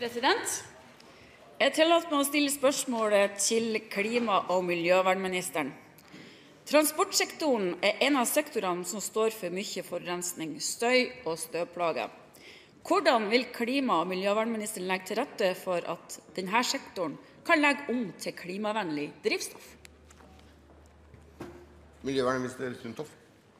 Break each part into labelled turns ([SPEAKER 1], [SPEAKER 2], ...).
[SPEAKER 1] President, jeg tillater meg å stille spørsmålet til klima- og miljøvernministeren. Transportsektoren er en av sektorene som står for mye forurensning, støy og støvplager. Hvordan vil klima- og miljøvernministeren legge til rette for at denne sektoren kan legge om til klimavennlig drivstoff?
[SPEAKER 2] Miljøvernminister Sundtoft.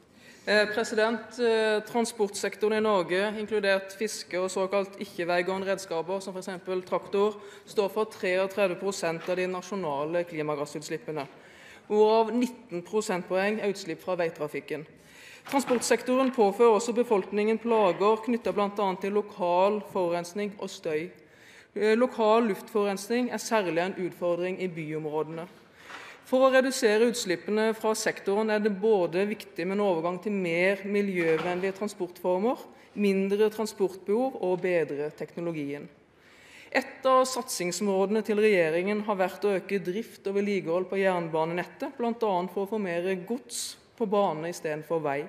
[SPEAKER 3] Transportsektoren i Norge, inkludert fiske og såkalt ikke-veigående redskaper, som for eksempel traktor, står for 33% av de nasjonale klimagassutslippene, hvorav 19 prosentpoeng er utslipp fra veitrafikken. Transportsektoren påfører også befolkningen plager knyttet blant annet til lokal forurensning og støy. Lokal luftforurensning er særlig en utfordring i byområdene. For å redusere utslippene fra sektoren er det både viktig med en overgang til mer miljøvennlige transportformer, mindre transportbehov og bedre teknologien. Et av satsingsområdene til regjeringen har vært å øke drift og vedlikehold på jernbanenettet, blant annet for å få mer gods på bane i stedet for vei.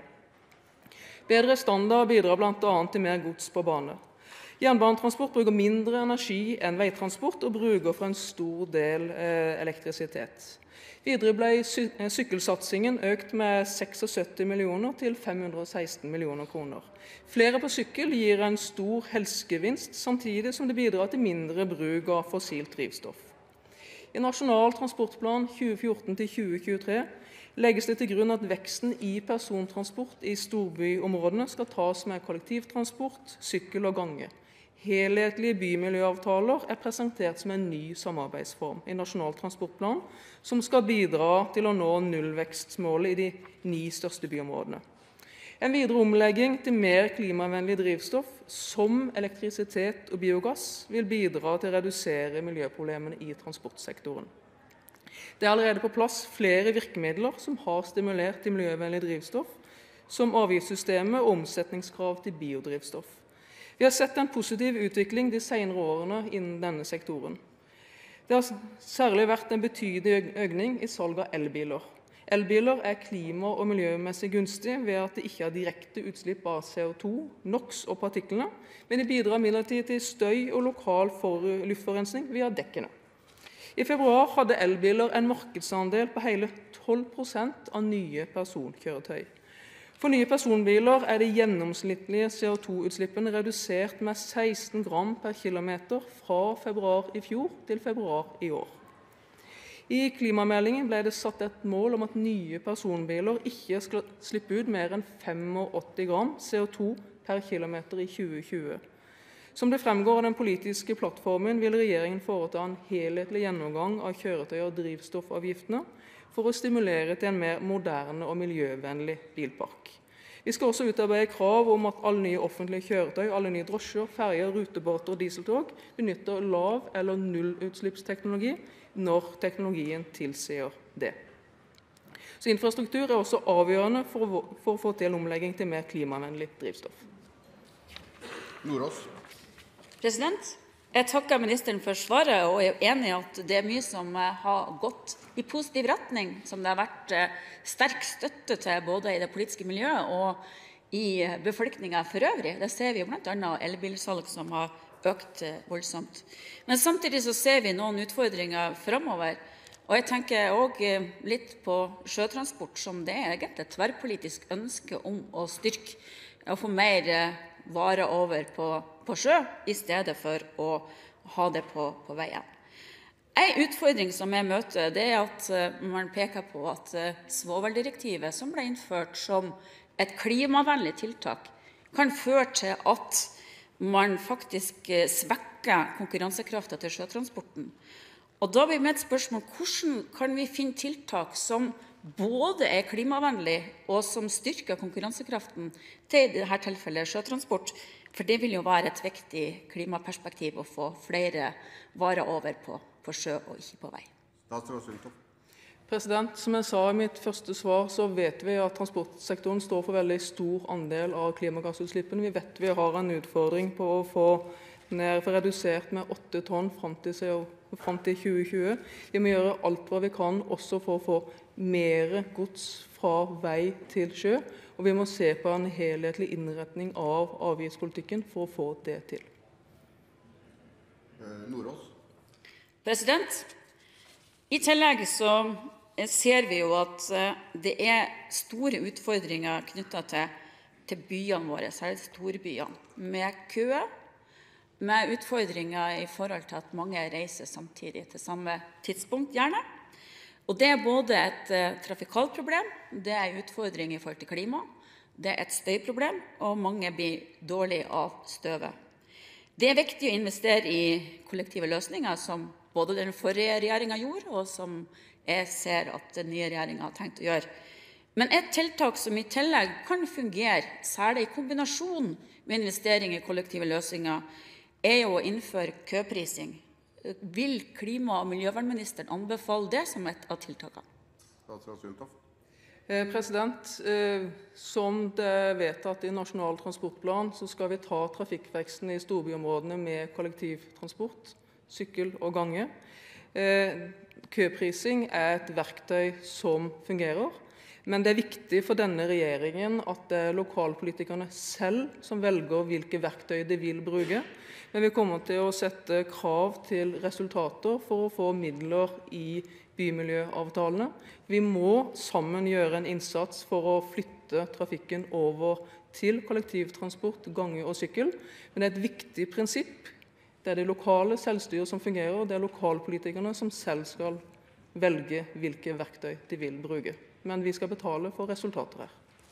[SPEAKER 3] Bedre standard bidrar blant annet til mer gods på bane. Jernbanetransport bruker mindre energi enn veitransport og bruker for en stor del elektrisitet. Videre ble sykkelsatsingen økt med 76 millioner til 516 millioner kroner. Flere på sykkel gir en stor helsegevinst, samtidig som det bidrar til mindre bruk av fossilt drivstoff. I Nasjonal transportplan 2014-2023 legges det til grunn at veksten i persontransport i storbyområdene skal tas med kollektivtransport, sykkel og gange. Helhetlige bymiljøavtaler er presentert som en ny samarbeidsform i Nasjonal transportplan, som skal bidra til å nå nullvekstmålet i de 9 største byområdene. En videre omlegging til mer klimavennlig drivstoff, som elektrisitet og biogass, vil bidra til å redusere miljøproblemene i transportsektoren. Det er allerede på plass flere virkemidler som har stimulert til miljøvennlig drivstoff, som avgiftssystemet og omsetningskrav til biodrivstoff. Vi har sett en positiv utvikling de senere årene innen denne sektoren. Det har særlig vært en betydelig økning i salg av elbiler. Elbiler er klima- og miljømessig gunstig ved at det ikke har direkte utslipp av CO2, NOx og partiklene, men de bidrar imidlertid til støy og lokal luftforurensning via dekkene. I februar hadde elbiler en markedsandel på hele 12% av nye personkjøretøy. For nye personbiler er de gjennomsnittlige CO2-utslippene redusert med 16 gram per kilometer fra februar i fjor til februar i år. I klimameldingen ble det satt et mål om at nye personbiler ikke skal slippe ut mer enn 85 gram CO2 per kilometer i 2020. Som det fremgår av den politiske plattformen vil regjeringen foreta en helhetlig gjennomgang av kjøretøy- og drivstoffavgiftene for å stimulere til en mer moderne og miljøvennlig bilpark. Vi skal også utarbeide krav om at alle nye offentlige kjøretøy, alle nye drosjer, ferger, rutebåter og dieseltog benytter lav- eller nullutslippsteknologi når teknologien tilsier det. Så infrastruktur er også avgjørende for å få til omlegging til mer klimavennlig drivstoff.
[SPEAKER 2] Nordås.
[SPEAKER 1] President, jeg takker ministeren for svaret og er enig i at det er mye som har gått i positiv retning, som det har vært sterk støtte til både i det politiske miljøet og i befolkningen for øvrig. Det ser vi jo blant annet elbilsalg som har økt voldsomt. Men samtidig så ser vi noen utfordringer fremover, og jeg tenker også litt på sjøtransport, som det er egentlig et tverrpolitisk ønske om å styrke og få mer varer over på sjø, i stedet for å ha det på veien. En utfordring som jeg møter, det er at man peker på at svoveldirektivet, som ble innført som et klimavennlig tiltak, kan føre til at man faktisk svekker konkurransekraften til sjøtransporten. Og da blir mitt spørsmål, hvordan kan vi finne tiltak som både er klimavennlig og som styrker konkurransekraften til i dette tilfellet sjøtransport? For det vil jo være et viktig klimaperspektiv å få flere varer over på sjø og ikke på vei.
[SPEAKER 2] Statsråd Sundtoft.
[SPEAKER 3] Som jeg sa i mitt første svar, så vet vi at transportsektoren står for veldig stor andel av klimagassutslippene. Vi vet vi har en utfordring på å få redusert med 8 tonn fram til 2020. Vi må gjøre alt hva vi kan også for å få mer gods fra vei til sjø, og vi må se på en helhetlig innretning av avgiftspolitikken for å få det til.
[SPEAKER 1] I tillegg så ser vi jo at det er store utfordringer knyttet til byene våre, særlig storbyene, med køer, med utfordringer i forhold til at mange reiser samtidig til samme tidspunkt gjerne. Og det er både et trafikalt problem, det er en utfordring i forhold til klima, det er et støyproblem, og mange blir dårlig av støvet. Det er viktig å investere i kollektive løsninger, som både den forrige regjeringen gjorde, og som jeg ser at den nye regjeringen har tenkt å gjøre. Men et tiltak som i tillegg kan fungere, særlig i kombinasjon med investering i kollektive løsninger, er jo å innføre køprising. Vil klima- og miljøvernministeren anbefale det som et av tiltakene?
[SPEAKER 2] Statsråd Sundtoft.
[SPEAKER 3] Som det er vedtatt i Nasjonal transportplan, så skal vi ta trafikkveksten i storbyområdene med kollektivtransport, sykkel og gange. Køprising er et verktøy som fungerer, men det er viktig for denne regjeringen at det er lokalpolitikerne selv som velger hvilke verktøy de vil bruke. Men vi kommer til å sette krav til resultater for å få midler i bymiljøavtalene. Vi må sammen gjøre en innsats for å flytte trafikken over til kollektivtransport, gange og sykkel. Men det er et viktig prinsipp. Det er det lokale selvstyret som fungerer, og det er lokalpolitikerne som selv skal velge hvilke verktøy de vil bruke. Men vi skal betale for resultater her.